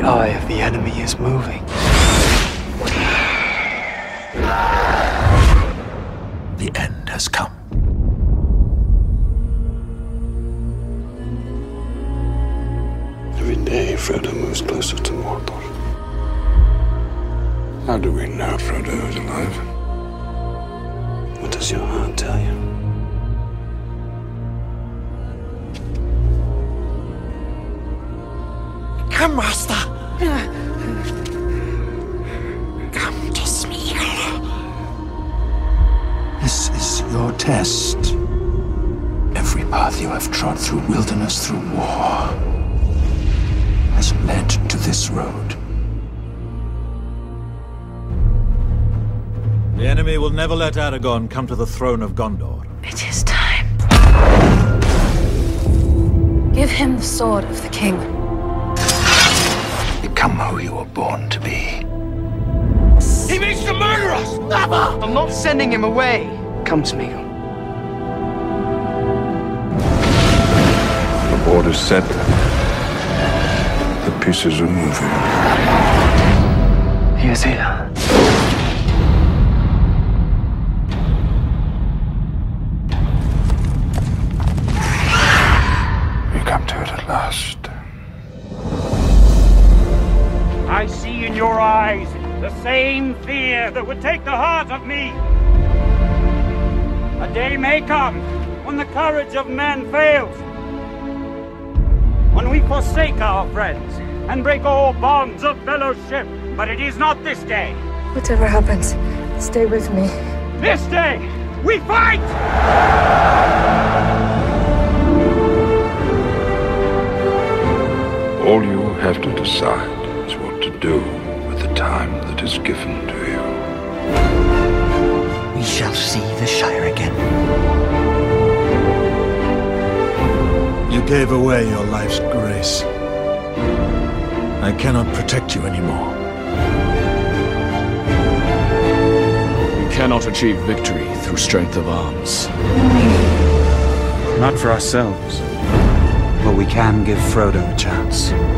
eye of the enemy is moving. The end has come. Every day, Frodo moves closer to Mordor. How do we know Frodo is alive? What does your heart tell you? Come, Master. Come to Smeagol. This is your test. Every path you have trod through wilderness, through war, has led to this road. The enemy will never let Aragorn come to the throne of Gondor. It is time. Give him the sword of the king. Become who you were born to be. He means to murder us! Never! I'm not sending him away. Come, Smeagol. The border's set. The pieces are moving. He is here. We come to it at last. I see in your eyes the same fear that would take the heart of me. A day may come when the courage of men fails. When we forsake our friends and break all bonds of fellowship. But it is not this day. Whatever happens, stay with me. This day, we fight! All you have to decide is what to do with the time that is given to you. We shall see the Shire again. You gave away your life's grace. I cannot protect you anymore. We cannot achieve victory through strength of arms. Not for ourselves. But we can give Frodo a chance.